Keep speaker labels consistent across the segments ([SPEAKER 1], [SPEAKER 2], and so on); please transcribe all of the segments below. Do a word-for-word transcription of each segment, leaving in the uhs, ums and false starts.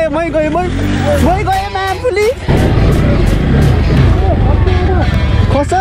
[SPEAKER 1] गएँ मै गएँ मै मै गएँ माफुली खस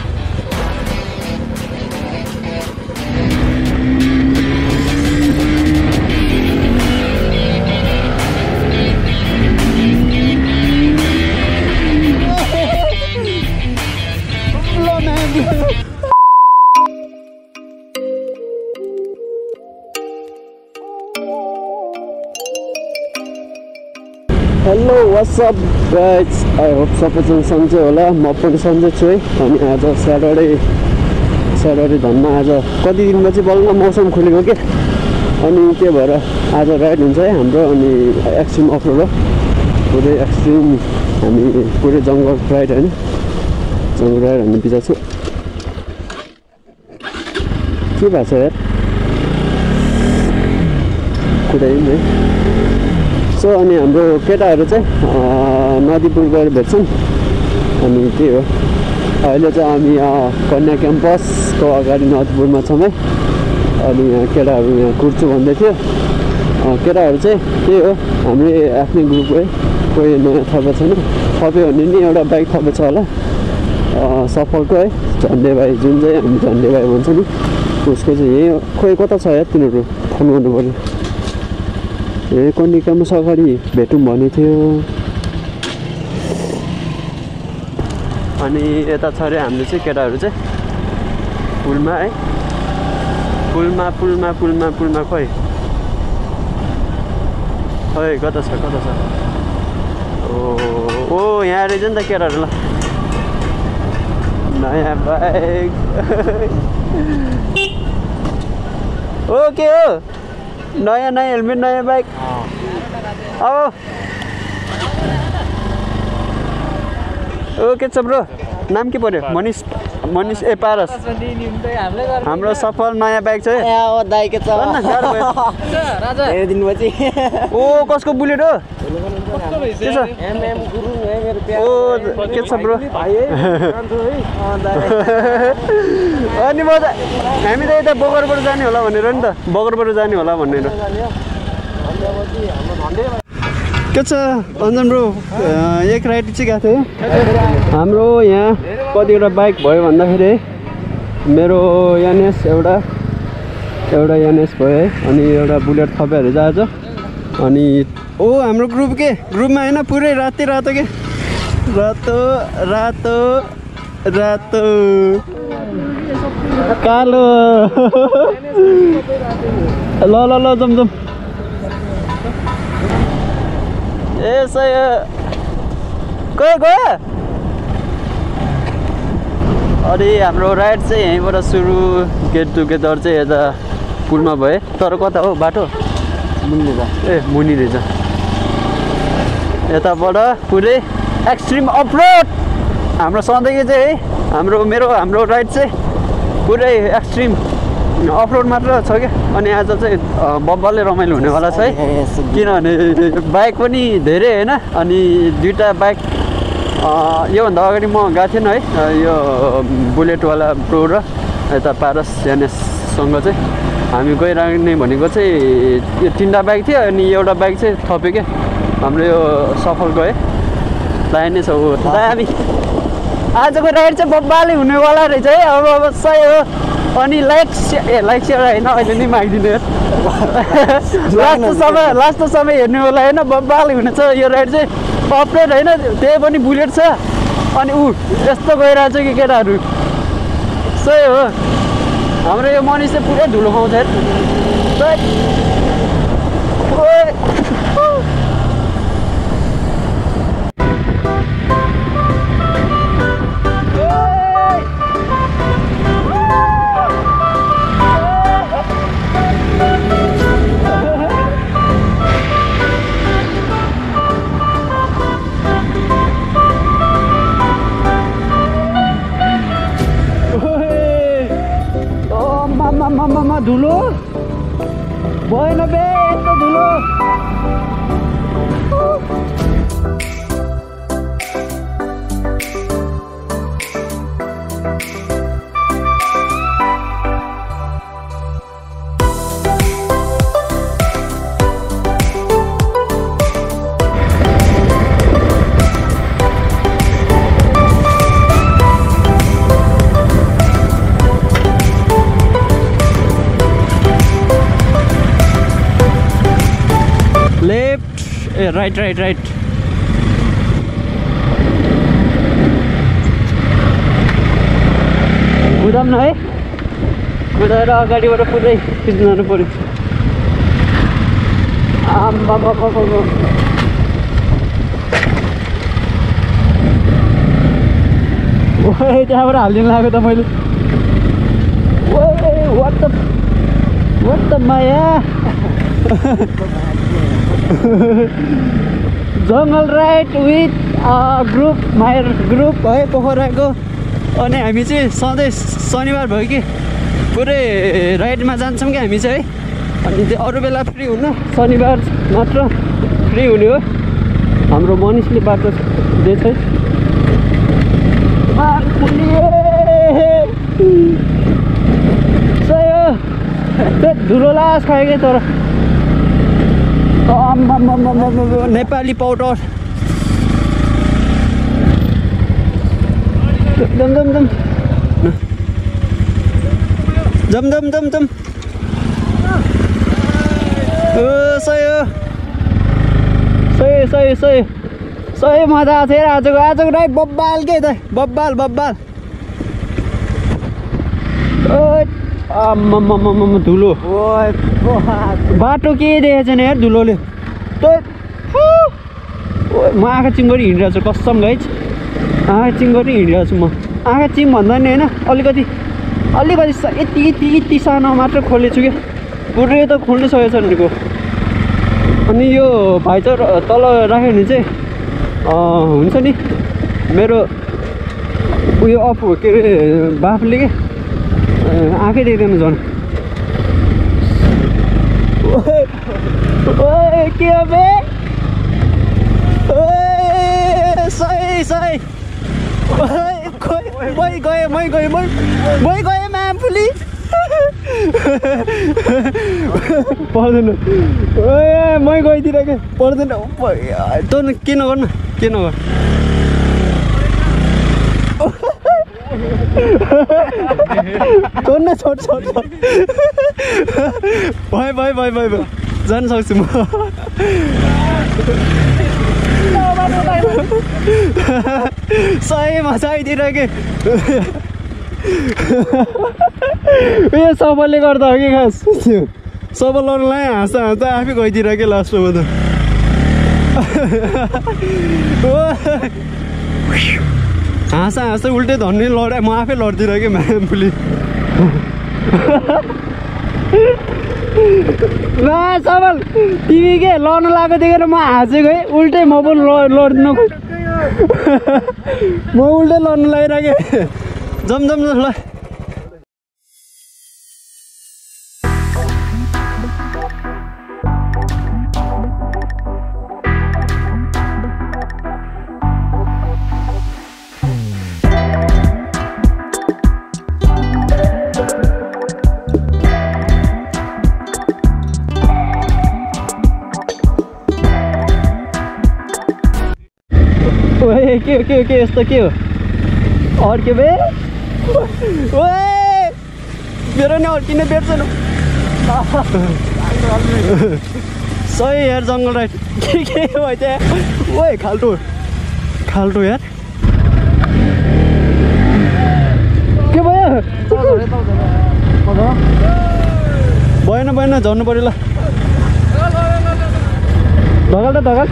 [SPEAKER 1] hello what's up guys I hope सबैजना सन्चै होला म पनि सन्चै छु है अनि आज स्याटरडे स्याटरडे धनमा आज कति दिनमा चाहिँ बल्ल मौसम खुलेको के अनि त्यही भएर आज राइड हुन्छ है हाम्रो अनि एक्सट्रिम अफरोड हो पुरै एक्सट्रिम हामी पुरै जङ्गल राइड होइन जङ्गल राइड हामी बिचा छु के भएको छ यार कुरै है सो अनि हाम्रो केटाहरू चाहिँ नदीपुर गएर भेट्छौँ अनि त्यही हो अहिले चाहिँ हामी कन्या क्याम्पसको अगाडि नदीपुरमा छौँ है अनि यहाँ केटाहरू यहाँ कुर्छु भन्दै थियो केटाहरू चाहिँ त्यही हो हाम्रो आफ्नै ग्रुप है कोही नयाँ थपेको छैन थप्यो भने नि एउटा बाइक थपेको छ होला सफलको है झन्डे भाइ जुन चाहिँ हामी झन्डे भाइ भन्छ नि उसको चाहिँ यही खोइ कता छ यार तिनीहरू फोन गर्नु पऱ्यो ए कन्या अगाडि भेटौँ भनेको थियो अनि यता छ अरे हाम्रो चाहिँ केटाहरू चाहिँ पुलमा है पुलमा पुलमा पुलमा पुलमा खोइ खोइ कता छ कता छ ओ ओ यहाँ रहेछ नि त केटाहरू ल नयाँ बाइक ओ के हो नयाँ नयाँ हेलमेट नयाँ बाइक अब ओ के छ ब्रो नाम के पर्यो मनिष मनिष ए पारस हाम्रो सफल नयाँ बाइक छ ओ कसको बुलेट हो के छ ओ के छ ब्रो अनि म त हामी त यता बगरबाट जाने होला भनेर नि त बगरबाट जाने होला भनेर के छ अन्जन ब्रो एक राइड चाहिँ गएको थियो हाम्रो यहाँ कतिवटा बाइक भयो भन्दाखेरि मेरो एनएस एउटा एउटा एनएस भयो है अनि एउटा बुलेट थपेर आज अनि ओ हाम्रो ग्रुप के ग्रुपमा होइन पुरै राति रातो के रातो रातो रातो कालो ल ल ल जम जम ए सही गयो गयो अनि हाम्रो राइड चाहिँ यहीँबाट सुरु गेट टुगेदर चाहिँ यता पुलमा भयो तर कता हो बाटो मुनि रहेछ ए मुनि रहेछ यताबाट पुरै एक्सट्रिम अफरोड हाम्रो सधैँ चाहिँ है हाम्रो मेरो हाम्रो राइड चाहिँ पुरै एक्सट्रिम अफरोड मात्र छ क्या अनि आज चाहिँ बब्बाले रमाइलो हुनेवाला छ है किनभने बाइक पनि धेरै होइन अनि दुईवटा बाइक योभन्दा अगाडि म गएको थिएन है यो बुलेटवाला प्रो र यता पारस एनएससँग चाहिँ हामी गइरहने भनेको चाहिँ यो तिनवटा बाइक थियो अनि एउटा बाइक चाहिँ थप्यो क्या हाम्रो यो सफलको है दाइ नै छ हो दामी आजको राइड चाहिँ बब्बाले हुनेवाला रहेछ है अब अब सही हो अनि लाइक ए लाइक सेयर होइन अहिले नै मागिदिनु लास्ट समय लास्ट समय हेर्ने होला होइन बब्बाले हुनेछ यो राइड चाहिँ अपरेट होइन त्यही पनि बुलेट छ अनि ऊ यस्तो गइरहेको छ कि केटाहरू सही हो हाम्रो यो मनिष चाहिँ पुरै धुलो खाउँछ धुलो भएन बे यस्तो धुलो ए राइट राइट राइट कुदाम न है कुदाएर अगाडिबाट पुरै खिच्नु जानु पऱ्यो आम्मा बाबा ओए त्यहाँबाट हालिदिनु लाग्यो त मैले ओए वाट द वाट द माया जङ्गल राइड विथ ग्रुप मायर ग्रुप है पोखराको अनि हामी चाहिँ सधैँ शनिबार भयो कि पुरै राइडमा जान्छौँ कि हामी चाहिँ है अनि त्यो अरू बेला फ्री हुन्न शनिबार मात्र फ्री हुने हो हाम्रो मनिषले बाटो दिएछ है सही हो त्यो धुलो लास खायो क्या तर नेपाली पाउडर दम दम दम जम जम जम जम ओ सही हो सही सही सही सही मजा आएको थियो आजको आजको राइड बब्बाल के त बब्बाल बब्बाल आम्मामामामा धुलो बाटो के देखेको छैन यार धुलोले त म आँखा चिम गरी हिँडिरहेको छु कसम गाइज आँखा चिम गरी हिँडिरहेको छु म आँखा चिम भन्दा नि होइन अलिकति अलिकति यति यति यति सानो मात्र खोलेको छु क्या पुरै त खोल्नु सकेको छ भनेको अनि यो भाइ चाहिँ तल राख्यो भने चाहिँ हुन्छ नि मेरो उयो अफ के अरे बाफले के आँखै देख्दैन झन् ओए के हो बे ओए सही सही मै गएँ मै गएँ मै मै गएँ म्यामफुली पर्दैन ओए मै गइदिरहेको पर्दैन तँ के नगर्नु के नगर छोड्न छोड छोड छोड भयो भयो भयो भयो भयो जान सक्छु म सही मजा आइदिरहेको उयो सबलले गर्दा हो कि खास सबललाई हाँस्दा हाँस्दा आफै गइदिरहेको लास्टमा त हाँसा हाँस्दा उल्टै धन्ने लडाइ म आफै लड्दिरहेँ कि म्यामफुली ला सबल तिमी के लड्न लगाएको देखेर म हाँसेको है उल्टै म पनि लड्नु म उल्टै लड्नु लागिरहेको जम जम ल ओए के के के यस्तो के हो अड्क्यो बे ओए मेरो नि अड्किने बेट छैन सही यार जङ्गल राइड के के भयो त्यहाँ ओए खाल्टो खाल्टो यार के भयो भएन भएन झर्नु पऱ्यो ल ढगाल त ढगाल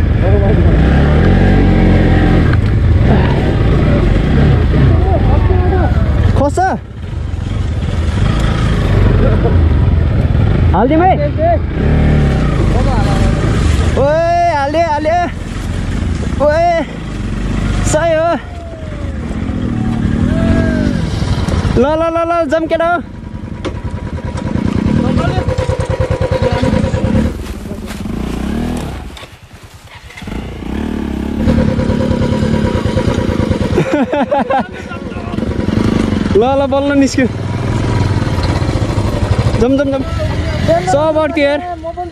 [SPEAKER 1] खोसा हालिदिउँ है ओए हालिदिए हालिए ओए सही हो ल ल ल ल जम्केर ल ल बल्ल निस्क्यो जम जम जम सब अड्क्यो यार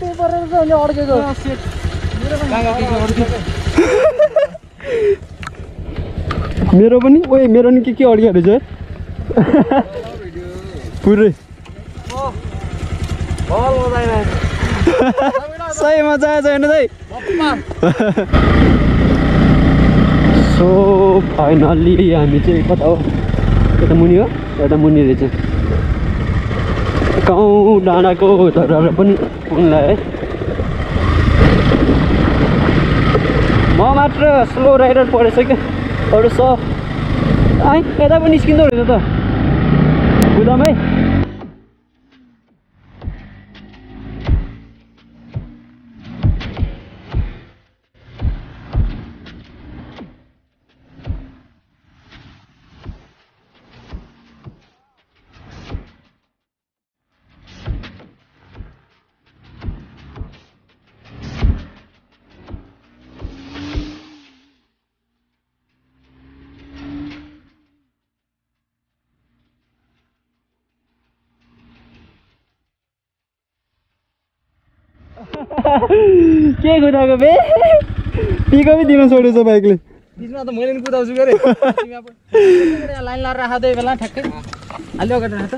[SPEAKER 1] मेरो पनि ओए मेरो नि के के अड्क्यो रहेछ पुरै सही मजा आएछ हेर्नु है सो फाइनल्ली हामी चाहिँ कता हो यता मुनि हो यता मुनि रहेछ गाउँ डाँडाको धराहरू पनि पुग्नलाई है म मात्र स्लो राइडर परेछ क्या अरू सब आइ यता पनि निस्किँदो रहेछ त बुदामै के कुदाएको बे पिको पनि दिन छोडेछ बाइकले
[SPEAKER 2] बिचमा त मैले नि कुदाउँछु गरे लाइन लाएर राख दे बेला ठ्याक्कै अलि अगाडि राख त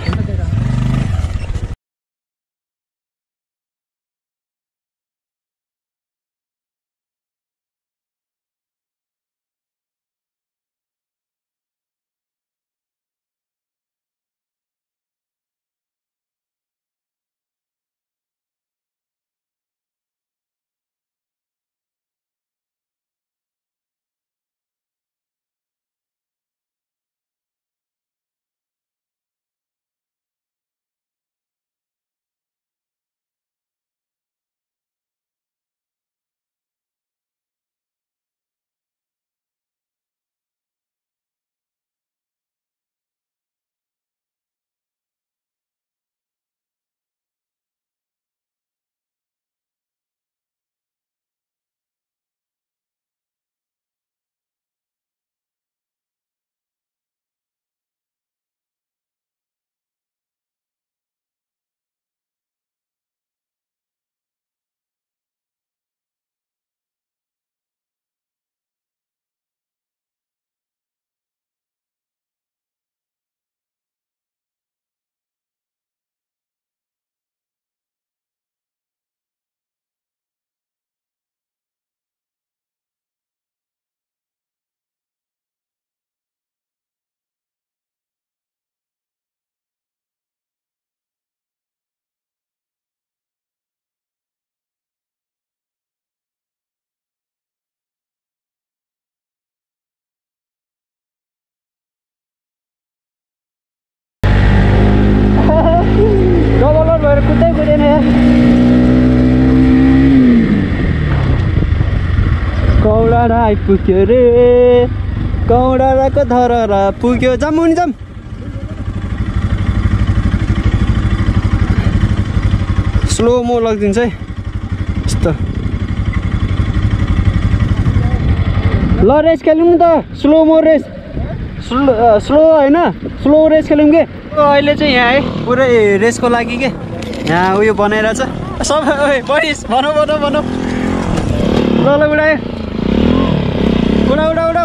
[SPEAKER 1] कुद्दै कुदेन कौडाडा आइपुग्यो रे कौडाडाको धरहरा पुग्यो जाम मुनि जाम स्लो मो लगिदिन्छ है यस्तो ल रेस खेलौँ नि त slow mo race slow slow होइन स्लो रेस खेलौँ के अहिले चाहिँ यहाँ है पुरै रेसको लागि के यहाँ उयो बनाइरहेछ सब बढिस भनौँ भनौँ भनौँ ल ल उडायो उडा उडा उडा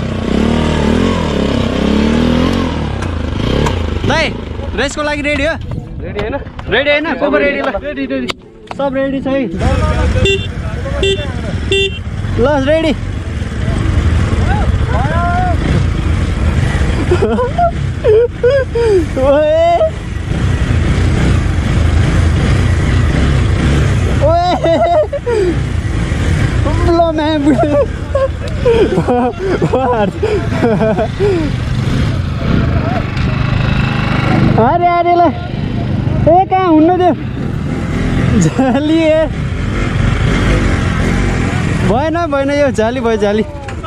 [SPEAKER 1] दाइ रेसको लागि रेडी हो रेडी होइन रेडी होइन को को रेडी ल रेडी रेडी सब रेडी छ है ल रेडी ओए ओए लो मैं अरे अरे ल ए कहाँ हुन्न त्यो झाली भएन भएन यो झाली भयो झाली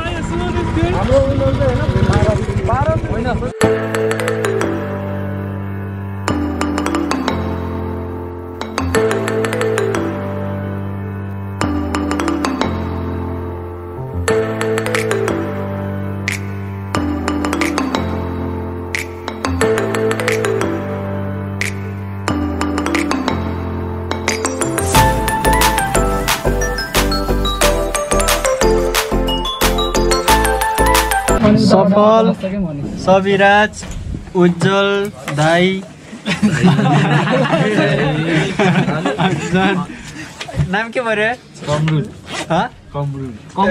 [SPEAKER 1] सफल सविराज उज्जवल दाई नाम के पर्यो
[SPEAKER 2] कमरुल
[SPEAKER 1] ह
[SPEAKER 2] कमरुल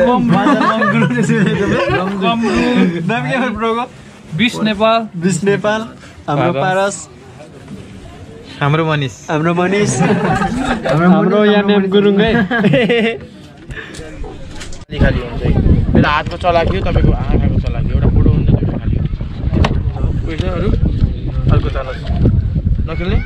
[SPEAKER 1] नाम के पर्यो ब्रोको
[SPEAKER 2] बिस नेपाल
[SPEAKER 1] बिस नेपाल हाम्रो पारस
[SPEAKER 2] हाम्रो मनिष
[SPEAKER 1] हाम्रो मनिष
[SPEAKER 2] हाम्रो यानेम गुरुङ है खाली हुन्छ मेरो हातको चलाकी हो तपाईँको आँखाको चलाकी एउटा फोटो हुन्छ दुईवटा खाली पैसाहरू अर्को चला नखेल्ने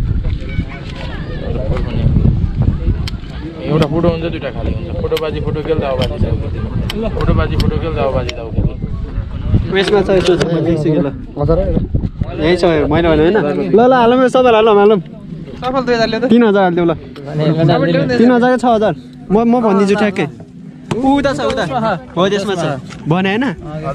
[SPEAKER 2] एउटा फोटो हुन्छ दुईवटा खाली हुन्छ फोटोबाजी फोटो खेल्दा आवाजी जाऊ फोटोबाजी फोटो खेल्दा आवाजी जाऊ
[SPEAKER 1] उयसमा छ यसो यही छ मैले भने होइन ल ल हालौँ सबैलाई हालौँ हालौँ
[SPEAKER 2] सफल दुई हजार ल्याउँदा
[SPEAKER 1] तिन हजार हालिदेऊ ल तिन हजार छ हजार म म भनिदिन्छु ठ्याक्कै उता छ उता हो त्यसमा छ भने होइन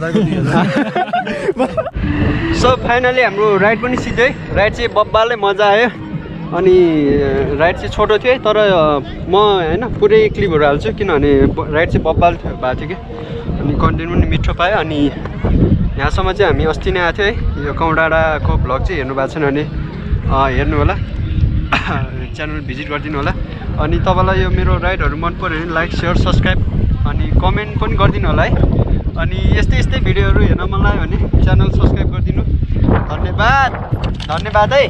[SPEAKER 1] सो फाइनली हाम्रो राइड पनि सिधै राइड चाहिँ बब्बालै मजा आयो अनि राइड चाहिँ छोटो थियो तर म होइन पुरै क्लिपहरू हाल्छु किनभने राइड चाहिँ बब्बाल भएको थियो कि अनि कन्टेन्ट पनि मिठो पायो अनि यहाँसम्म चाहिँ हामी अस्ति नै आएको थियो है यो कौडाँडाको भ्लग चाहिँ हेर्नु भएको छैन भने हेर्नु होला च्यानल भिजिट गरिदिनु होला अनि तपाईँलाई यो मेरो राइडहरू मन पऱ्यो भने लाइक सेयर सब्सक्राइब अनि कमेन्ट पनि गरिदिनु होला है अनि यस्तै यस्तै भिडियोहरू हेर्न मन लाग्यो भने च्यानल सब्सक्राइब गरिदिनु धन्यवाद धन्यवाद है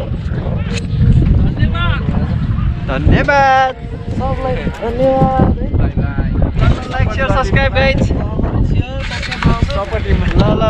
[SPEAKER 1] धन्यवाद सबलाई धन्यवाद लाइक सेयर सब्सक्राइब गाइज ल ल